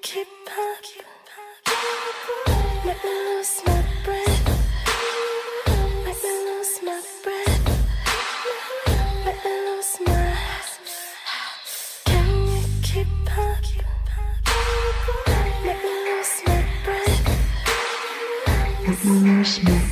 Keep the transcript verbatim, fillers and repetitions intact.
keep up? Make me lose my breath. Make me lose my breath. Make me lose my. Can you keep up? Make me lose my breath. Make me lose my